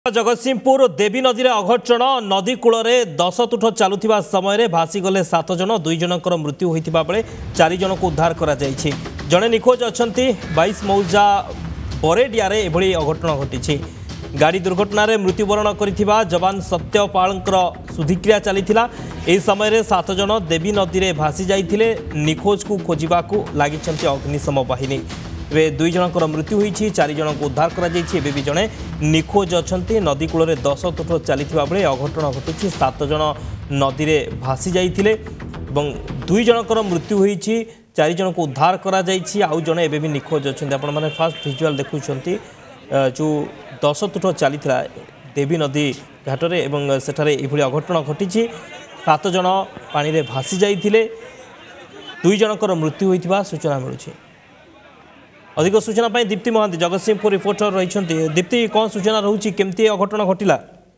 जगतसिंहपुर देवी नदी में अघटन नदी कूल में 10 तुठ चलुवा समय भासीगले 7 जन 2 जनकर मृत्यु होता बेले 4 जन को उद्धार कर जड़े निखोज अच्छा 22 मौजा बरेडिया एभली अघटन घटी गाड़ी दुर्घटन मृत्युवरण कर जवान सत्यपाल सुधिक्रिया चली समय 7 जन देवी नदी में भासी जाते निखोज को खोजा लगी अग्निशम बाहिनी ए 2 जनकर मृत्यु होती 4 जन को उद्धार कर भी जड़े निखोज अच्छा नदी कूल में 10 तुठ चलता बेले अघटन घटी 7 जन नदी में भासी जाते 2 जनकर मृत्यु होती 4 जन को उद्धार कर आउ जड़े एवं निखोज अच्छा आपण मैंने फास्ट भिजुआल देखुं जो 10 तुठ चली देवी नदी घाटर सेठारे ये अघटन घटी 7 जन पानी में भासी जाते 2 जनकर मृत्यु होता सूचना मिलूँ। अधिक सूचना पाई दीप्ति महांती जगतसिंहपुर रिपोर्टर रही दीप्ति कौन सूचना रोचे केमती अघटन घटला?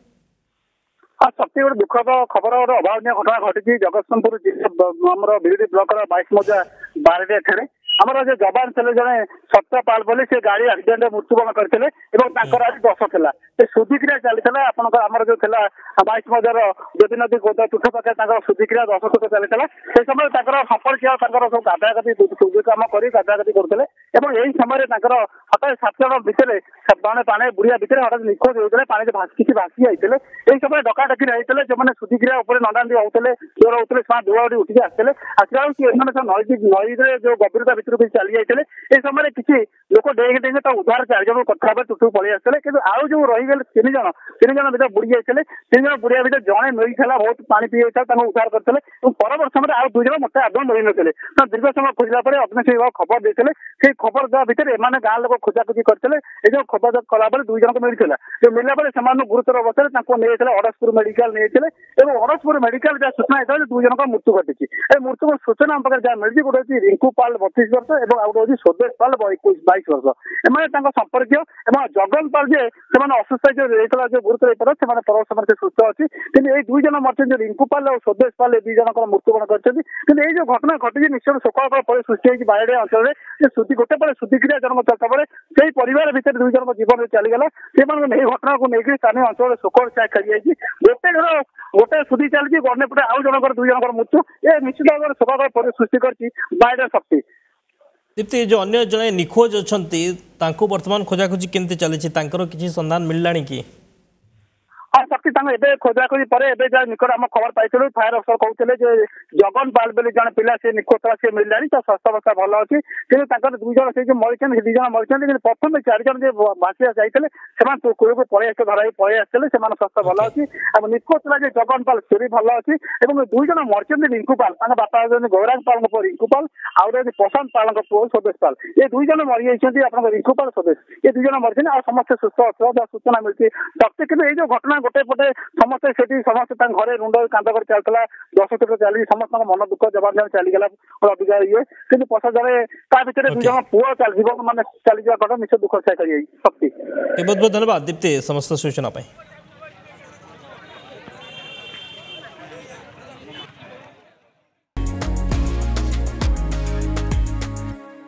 सत्य गोटे दुखद खबर गोटे अभावन घटना घटी जगतसिंहपुर बिरडी ब्लॉक 22 मौजा बारडे आमर जो जवान थे जड़े सत्यपाल बोली से गाड़ी एक्सीडेंट मृत्युवरण करते आज 10 था सुधिक्रिया चली आमर जो 22 मौजार देवी नदी गोदा तुठ पाखे सुधिक्रिया 10 तुठ चली से समय संपर्क सब गाधागाधी सूर्य कम कर गाधागाधी करते यही समय हठात 7 जन भितर मैंने पाने बुढ़िया भितर हठात निखोज होते पानी किसी भासी जाते यही समय डकाडकी होते जो मैंने सुधिक्रिया नंदानी होते चोर होते धूआड़ी उठिक आसते आसला नई जो गभीरता भितर चली जाते ये समय किसी लोक डेंगे डेंगे उद्धार 4 जन कथा टुटू पलि आसते कि आउ जो रहीगले 3 जन भितर बुड़ी जाते 3 जन बुढ़िया भितर जड़े मिलता बहुत पानी पी जाता उद्धार करते परवर्त समय आउ 2 जन मत आदौ मिल ना दीर्घ समय खोजला अग्निशम विभाग खबर देते से खबर देवा भितर एम गाँ लोक खोजाखोजी करते ये खबर कला 2 जन को मिलता जो मिलला बेले गुरुतर अवस्था नहीं अड़सपुर मेडिकल नहीं अड़सपुर मेडिकल जहाँ सूचना होता है 2 जन का मृत्यु घटी मृत्यु सूचना आम पाखे जहाँ मिली गोटे रिंकू पाल 32 वर्ष और आउ गोटे स्वदेश पाल 22 वर्ष एम संपर्क जगन पाल जे असुस्थ जो रहता जो गुरुतर से पर समय से सुस्थ अच्छी कि 2 जन मरते जो रिंकू पाल और स्वदेश पाल 2 जन मृत्युवरण कर जो घटना घटी निश्चय शोक सृष्टि बारडे अंचल में गोटे पड़े सुधिक्रिया जन्म चलता बेले से परिवार भितर 2 जन जीवन चलीगला से घटना को लेकिन स्थानीय अंचल शोक खेली गोटे घर गोटे सुधी चलती अन्य पटे आउ जनकर 2 जनकर मृत्यु ये निश्चित भाव में शोक सृष्टि कर शक्ति दीप्ति जो अन्य जड़े निखोज अच्छा वर्तमान खोजाखोजी केमती चली किसी संधान मिलला कि हाँ शक्ति खोजाखोजी पर निकट आम खबर पाई फायर अफसर कहते जगन पाल बोली जन पिला से निखोज था सी मिलला तो स्वास्थ्यावस्था भल अच्छी कि 2 जन से मरीज 2 जन मरीज प्रथम 4 जन जो भाषा जाते कूल को पलि आस धरा पलि आसते स्वास्थ्य भल अच्छी और निखोज था जगन पाल से भल अच्छी और 2 जन मरीज रिंकू पाल बापा गौरांग पाल पुओ रिंकू पाल आउ प्रशांत पाल पुओ स्वदेश पाल ये 2 जन मरी जाती आप रिंकू पाल स्वदेश ये 2 जन मरीज आ समस्त सुस्थ अच्छा जहाँ सूचना मिलती शक्ति कि जो घटना गोटे पटे समस्ते समस्ते घरे रुंड कांद कर चलता 10 तुठ चली समस्त मन दुख जवान जन चलीगला अधिका ये कि पचारे ता भर 2 जन पुओ जीवन मान चली जावा निश्चय दुख छाई शक्ति बहुत बहुत धन्यवाद दीप्ति समस्त सूचना।